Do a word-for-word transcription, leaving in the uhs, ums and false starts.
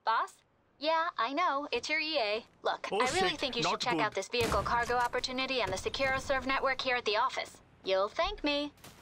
Boss? Yeah, I know. It's your E A. Look, Oh, I really shit, think you not should check good. out this vehicle cargo opportunity and the SecuroServe network here at the office. You'll thank me.